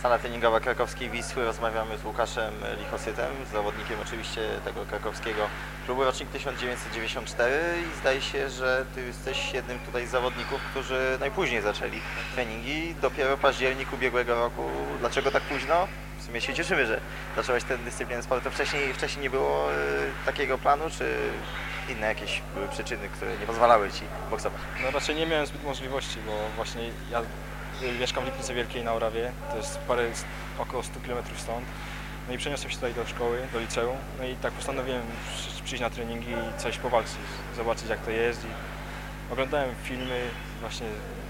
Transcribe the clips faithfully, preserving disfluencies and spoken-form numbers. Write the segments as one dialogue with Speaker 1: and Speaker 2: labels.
Speaker 1: Sala treningowa krakowskiej Wisły. Rozmawiamy z Łukaszem Lichosytem, zawodnikiem oczywiście tego krakowskiego klubu, rocznik tysiąc dziewięćset dziewięćdziesiąt cztery i zdaje się, że Ty jesteś jednym tutaj z zawodników, którzy najpóźniej zaczęli treningi, dopiero październik ubiegłego roku. Dlaczego tak późno? W sumie się cieszymy, że zacząłeś tę dyscyplinę sportu. Wcześniej, wcześniej nie było y, takiego planu, czy inne jakieś były przyczyny, które nie pozwalały Ci boksować?
Speaker 2: No raczej nie miałem zbyt możliwości, bo właśnie ja mieszkam w Lipnicy Wielkiej na Orawie, to jest parę, około stu kilometrów stąd. No i przeniosłem się tutaj do szkoły, do liceum, no i tak postanowiłem przyjść na treningi i coś powalczyć, zobaczyć jak to jest. I oglądałem filmy właśnie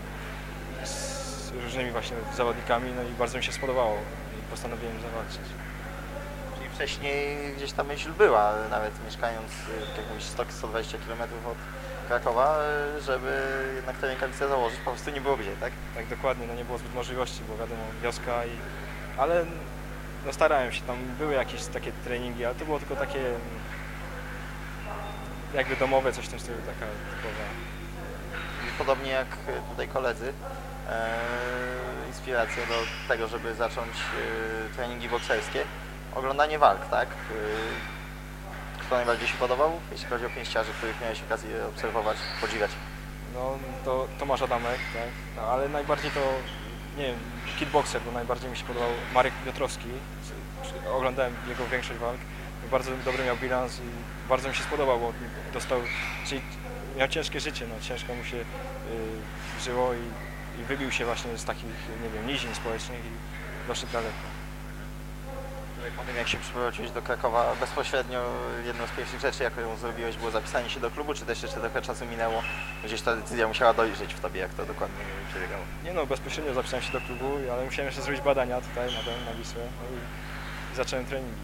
Speaker 2: z różnymi właśnie zawodnikami, no i bardzo mi się spodobało i postanowiłem zawalczyć.
Speaker 1: Czyli wcześniej gdzieś ta myśl była, nawet mieszkając jak mówisz, sto do stu dwudziestu kilometrów od Krakowa, żeby jednak te rękawice założyć, po prostu nie było gdzie, tak?
Speaker 2: Tak, dokładnie, no nie było zbyt możliwości, bo wiadomo, wioska, i, ale no starałem się, tam były jakieś takie treningi, ale to było tylko takie jakby domowe, coś w tym stylu, taka typowa.
Speaker 1: Podobnie jak tutaj koledzy, e, inspiracją do tego, żeby zacząć e, treningi bokserskie, oglądanie walk, tak? E, Kto najbardziej się podobał, jeśli chodzi o pięściarzy, których miałeś okazję obserwować, podziwiać?
Speaker 2: No to Tomasz Adamek, tak, no, ale najbardziej to, nie wiem, kickboxer, bo najbardziej mi się podobał Marek Piotrowski. Oglądałem jego większość walk, bardzo dobry miał bilans i bardzo mi się spodobał, bo dostał, czyli miał ciężkie życie, no, ciężko mu się y, żyło i, i wybił się właśnie z takich, nie wiem, nizin społecznych i doszedł daleko.
Speaker 1: Po tym jak się przeprowadziłeś do Krakowa, bezpośrednio jedną z pierwszych rzeczy, jaką zrobiłeś, było zapisanie się do klubu, czy też jeszcze trochę czasu minęło, gdzieś ta decyzja musiała dojrzeć w Tobie, jak to dokładnie przebiegało?
Speaker 2: Nie no, bezpośrednio zapisałem się do klubu, ale musiałem jeszcze zrobić badania tutaj na, ten, na Wisłę, no i, i zacząłem treningi.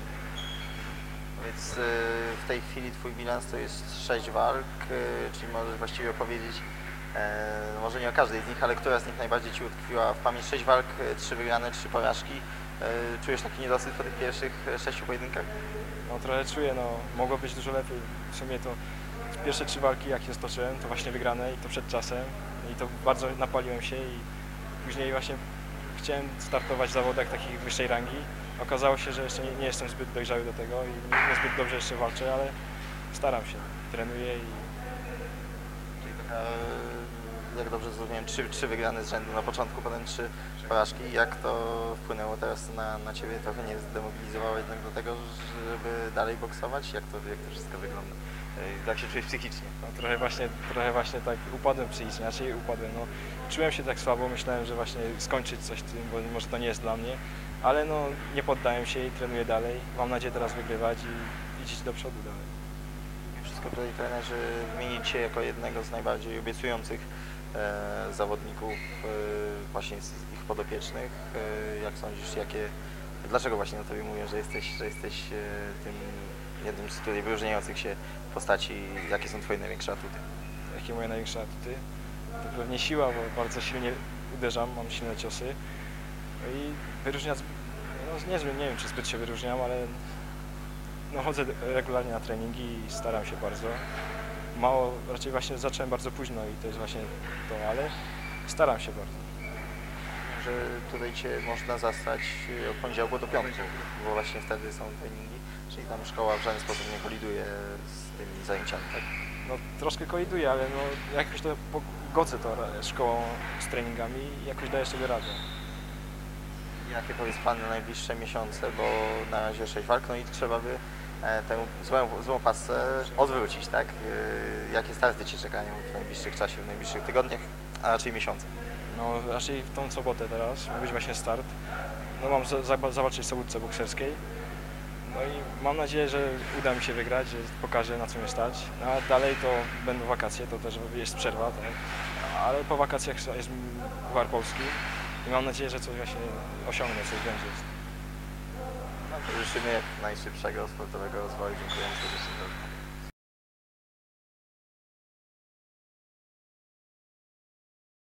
Speaker 1: Więc w tej chwili Twój bilans to jest sześć walk, czyli możesz właściwie opowiedzieć, może nie o każdej z nich, ale która z nich najbardziej Ci utkwiła w pamięć? sześć walk, trzy wygrane, trzy porażki. Czujesz taki niedosyt po tych pierwszych sześciu pojedynkach?
Speaker 2: No trochę czuję, no mogło być dużo lepiej. W sumie to pierwsze trzy walki jak się stoczyłem, to właśnie wygrane i to przed czasem i to bardzo napaliłem się i później właśnie chciałem startować w zawodach takich wyższej rangi. Okazało się, że jeszcze nie, nie jestem zbyt dojrzały do tego i nie, nie zbyt dobrze jeszcze walczę, ale staram się, trenuję i...
Speaker 1: Czyli taka, jak dobrze zrozumiałem, trzy, trzy wygrane z rzędu na początku, potem trzy porażki. Jak to wpłynęło teraz na, na Ciebie? Trochę nie zdemobilizowało jednak do tego, żeby dalej boksować? Jak to, jak to wszystko wygląda? Jak się czujesz psychicznie?
Speaker 2: No, trochę, właśnie, trochę właśnie tak upadłem psychicznie, znaczy upadłem. No, czułem się tak słabo, myślałem, że właśnie skończyć coś tym, bo może to nie jest dla mnie, ale no, nie poddałem się i trenuję dalej. Mam nadzieję teraz wygrywać i iść do przodu dalej.
Speaker 1: Wszystko tutaj trenerzy wymienić Cię jako jednego z najbardziej obiecujących e, zawodników e, właśnie z ich podopiecznych. E, jak sądzisz, jakie, dlaczego właśnie na Tobie mówię, że jesteś, że jesteś e, tym jednym z tutaj wyróżniających się postaci? Jakie są Twoje największe atuty?
Speaker 2: Jakie moje największe atuty? To pewnie siła, bo bardzo silnie uderzam, mam silne ciosy. No i wyróżniać, no niezbyt, nie wiem czy zbyt się wyróżniam, ale no chodzę regularnie na treningi i staram się bardzo. Mało, raczej właśnie zacząłem bardzo późno i to jest właśnie to, ale staram się bardzo.
Speaker 1: Że tutaj Cię można zastać od poniedziałku do piątku, bo właśnie wtedy są treningi, czyli tam szkoła w żaden sposób nie koliduje z tymi zajęciami, tak?
Speaker 2: No troszkę koliduje, ale no jakoś to godzę to szkołą z treningami i jakoś daję sobie radę.
Speaker 1: Jakie powiedz Pan na najbliższe miesiące, bo na razie sześć walk, no i trzeba by e, tę złą, złą pasę odwrócić, tak? E, jakie starty Cię czekają w najbliższych czasie, w najbliższych tygodniach, a raczej miesiącach?
Speaker 2: No raczej w tą sobotę teraz, ma być właśnie start. No mam za, za, zawalczyć w sobótce bokserskiej. No i mam nadzieję, że uda mi się wygrać, że pokażę na co mnie stać. No, a dalej to będą wakacje, to też jest przerwa, tak? Ale po wakacjach jest Puchar Polski i mam nadzieję, że coś właśnie osiągnę, coś będzie.
Speaker 1: No to życzymy jak najszybszego sportowego rozwoju. Dziękuję serdecznie.